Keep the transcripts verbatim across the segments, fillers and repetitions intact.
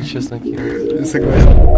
сейчас накину. Согласен.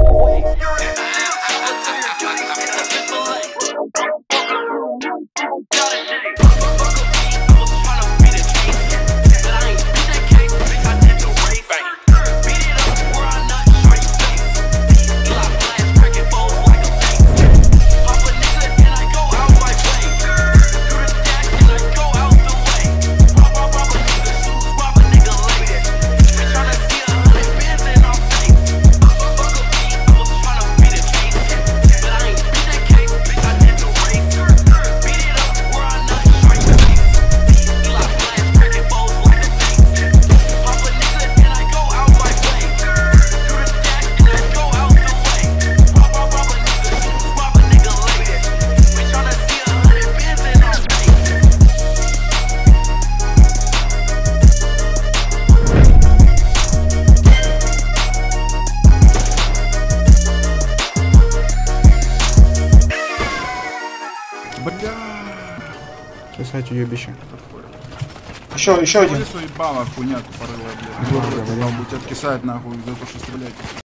Бля. Писать уебище. Еще, еще один. Ебало, хуйня тупорылая, блядь. Будет откисать нахуй за то, что стрелять.